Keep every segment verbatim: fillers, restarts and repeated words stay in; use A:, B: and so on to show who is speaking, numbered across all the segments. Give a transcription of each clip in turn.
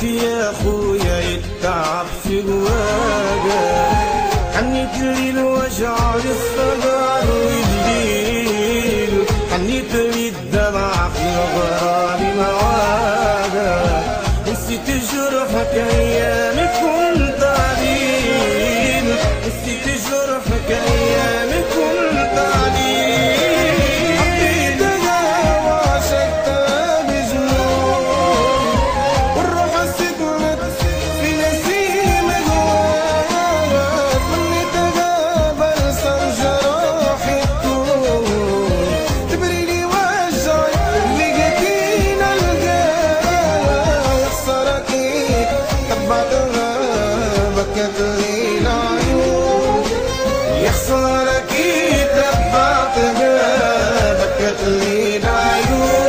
A: خليت يا خويا يتعب في قواقع، حنيت لي الوجع للصدر والليل، حنيت لي الدمع في الغرام مواقع، نسيت جرحك ايام كنت عليل، نسيت جرحك ايام كنت عليل، حبيت الهوى عشقتها بجنون، والروح سكنت في نسيم هواك، مني تغابر صار جراحي تكون، تبريلي وجعي لقيتينا القاك، يا خسارة كيف تبعتها بكت لي العيون، يا خسارة كيف تبعتها بكت لي العيون.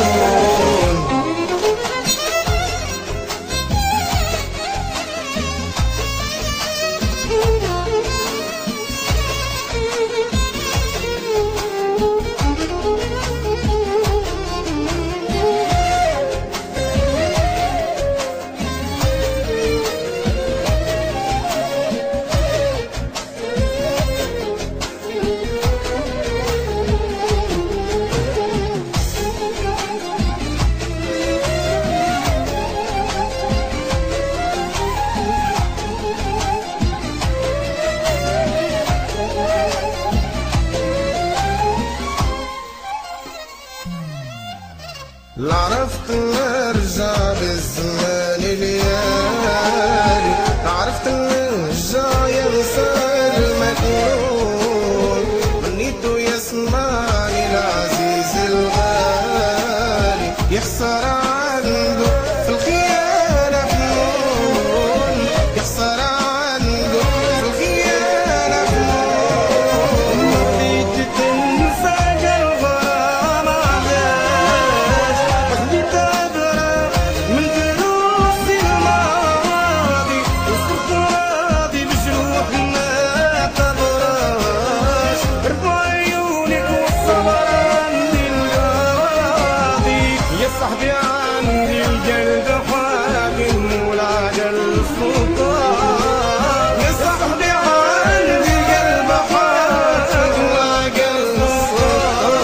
A: لا عرفت نرجع بالزمان ليالي، عرفت نرجع ينسى المجنون، منيتو يسمعني العزيز الغالي، يخسر عنده في الخيانة فنون، يخسر عنده في الخيانة فنون، بديت تنسى الغرام علاش، خديت عبرة من دروس الماضي، وصرت راضي بجروح ما تبراش، رفع عيونك والصبر عندي القاضي، يا صاحبي عندي القلب حاكم والعقل سلطان، يا صاحبي عندي القلب حاكم والعقل سلطان.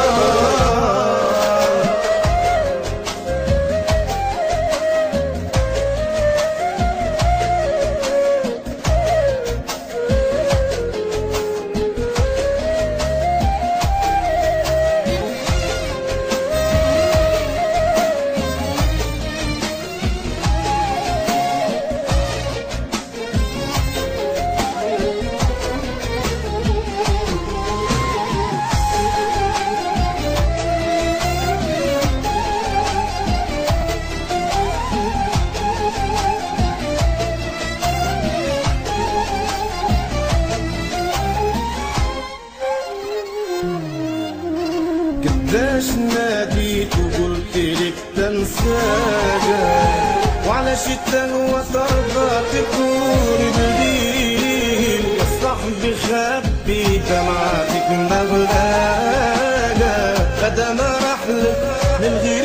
A: قداش ناديت وقلت لك تنساها، وعلاش التهوى ترضى تكون بديل، يا صاحبي خبي دمعتك مغلاقة، غدا ما رحلك للغير